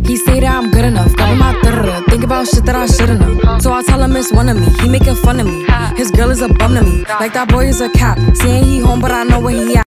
He say that I'm good enough, cover my think about shit that I shouldn't know. So I tell him it's one of me, he making fun of me. His girl is a bum to me, like that boy is a cap. Saying he home but I know where he at.